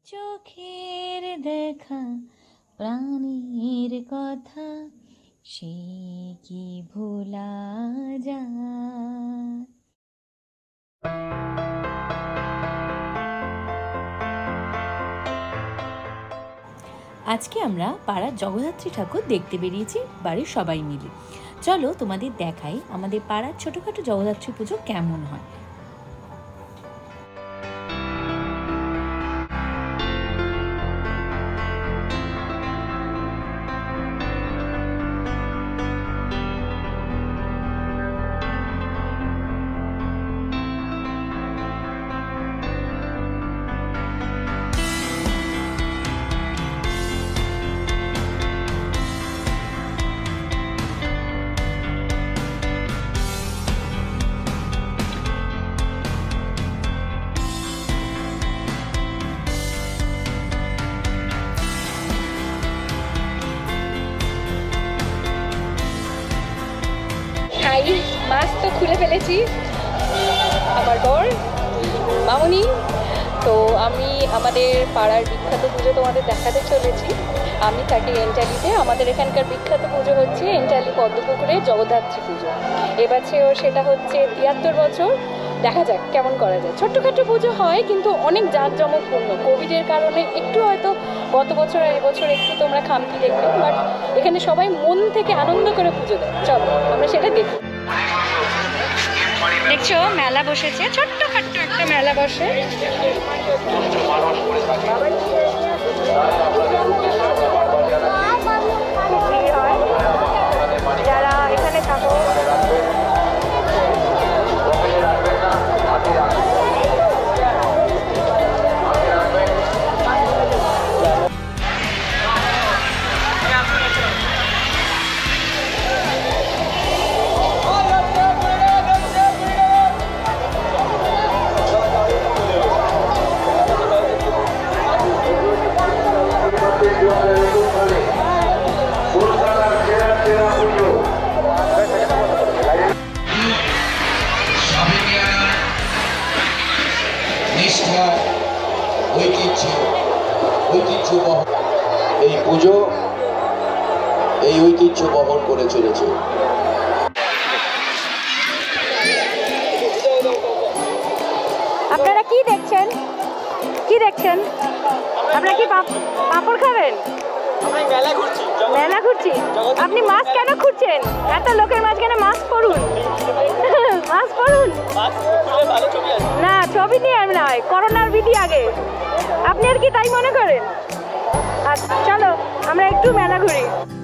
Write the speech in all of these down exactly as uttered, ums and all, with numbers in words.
চোখের দেখা প্রাণীর কথা সে কি ভোলা যায়। আজকে আমরা পাড়ার জগদ্ধাত্রী ঠাকুর দেখতে বেরিয়েছি বাড়ির সবাই মিলে। চলো তোমাদের দেখাই আমাদের পাড়ার ছোটখাটো জগদ্ধাত্রী পুজো কেমন হয়। মাস্ক তো খুলে ফেলেছি, আমার বর মামুনি। তো আমি আমাদের পাড়ার বিখ্যাত পুজো তোমাদের দেখাতে চলেছি। আমি থাকি এন্টালিতে। আমাদের এখানকার বিখ্যাত পুজো হচ্ছে এন্টালি পদ্মপুকুরের জগদ্ধাত্রী পুজো। এবছর সেটা হচ্ছে তিয়াত্তর বছর। দেখা যাক কেমন করা যায়। ছোট্টখাটো পুজো হয় কিন্তু অনেক জাঁকজমকপূর্ণ। কোভিডের কারণে একটু হয়তো গত বছর আর এবছর একটু তোমরা খামতি দেখবে, বাট এখানে সবাই মন থেকে আনন্দ করে পুজো দেয়। চলো আমরা সেটা দেখি। দেখছো মেলা বসেছে, ছোট্টখাট্ট একটা মেলা বসে। যারা এখানে থাকো এই পুজো এই ঐতিহ্য বহন করে চলেছে। আপনারা কি দেখছেন কি দেখছেন আপনারা কি পাঁপড় খাবেন? মেলা ঘুরছি। আপনি মাস্ক কেন খুঁজছেন? এত লোকের মাঝখানে মাস্ক পরুন, মাস্ক পরুন। না ছবি নিয়ে নয়, করোনার বিধি আগে। আপনি আর কি তাই মনে করেন? আচ্ছা চলো আমরা একটু মেলা ঘুরি।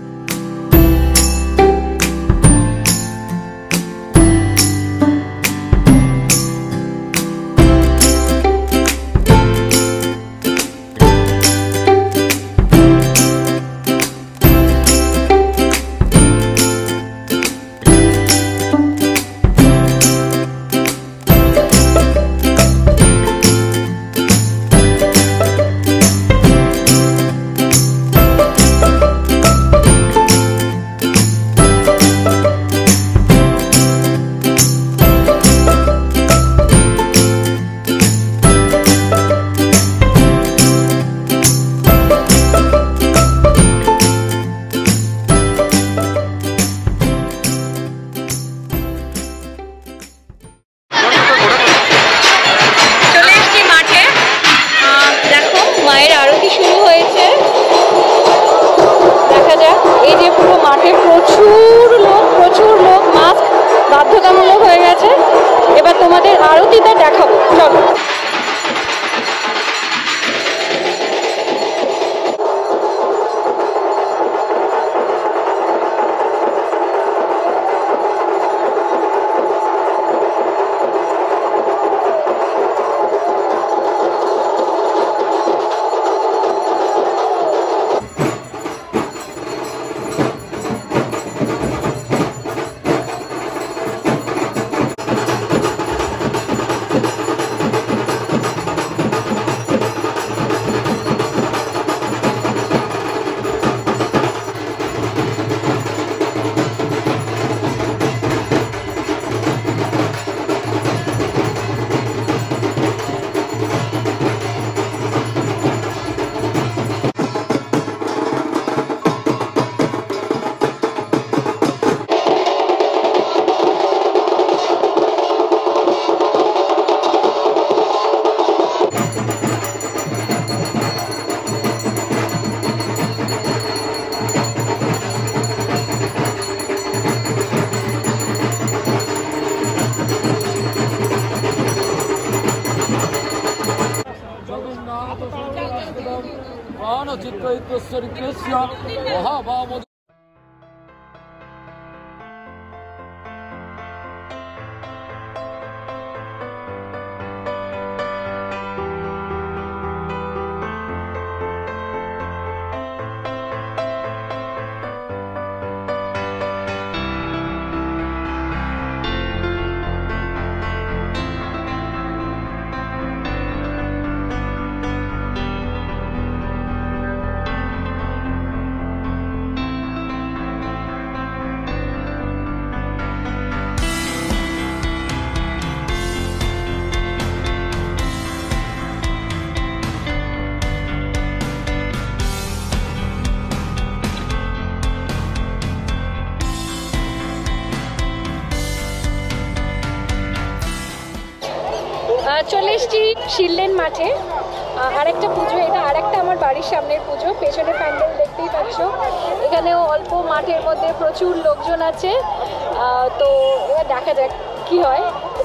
প্রচুর লোক প্রচুর লোক মাস্ক বাধ্যতামূলক হয়ে গেছে। এবার তোমাদের আরতিটা দেখাবো, চলো। চলে এসছি শিললেন মাঠে। আরেকটা পুজো, এটা আরেকটা আমার বাড়ির সামনের পুজো। পেছনে প্যান্ডেল দেখতেই পাচ্ছ। এখানেও অল্প মাঠের মধ্যে প্রচুর লোকজন আছে। তো এবার দেখা যাক কি হয়।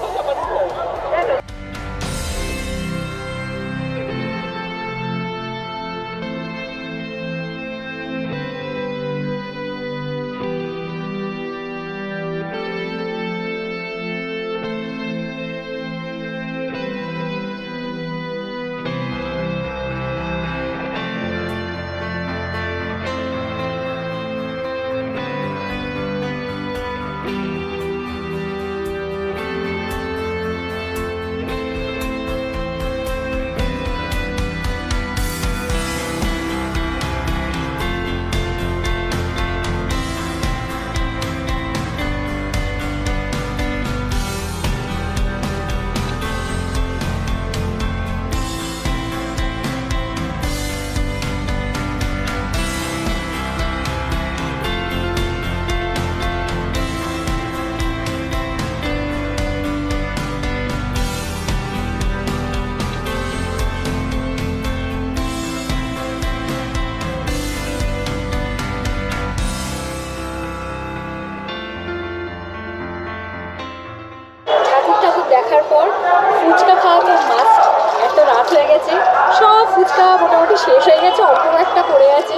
দেখার পর ফুচকা খাওয়া তো মাস্ট। এত রাত হয়ে গেছে, সব ফুচকা মোটামুটি শেষ হয়ে গেছে, অল্প একটা পড়ে আছে।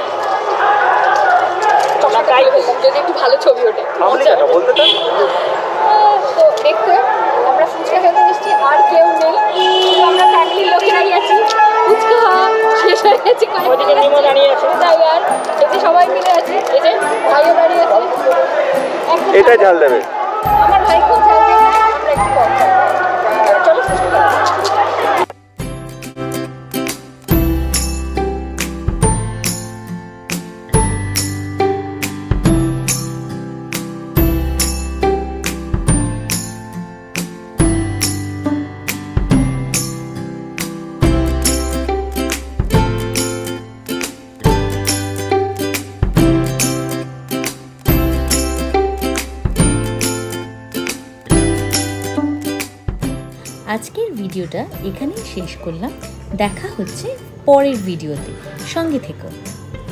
যদি একটু ভালো ছবি ওঠে তো দেখতে। আমরা ফুচকা খেতে এসেছি, আর কেউ নেই, আমরা ফ্যামিলির লোকেরাই আছি। ফুচকা শেষ হয়ে গেছে, দাঁড়িয়ে আছে তাই আর এতে সবাই মিলে আছে। এই যে ভাইও দাঁড়িয়ে আছে, এটা ঝাল দেবে। আমার ভাই খুব ঝাল দেবে, আমরা একটু কম খাই। চলো ফুচকা আজকের ভিডিওটা এখানেই শেষ করলাম। দেখা হচ্ছে পরের ভিডিওতে, সঙ্গে থেকো।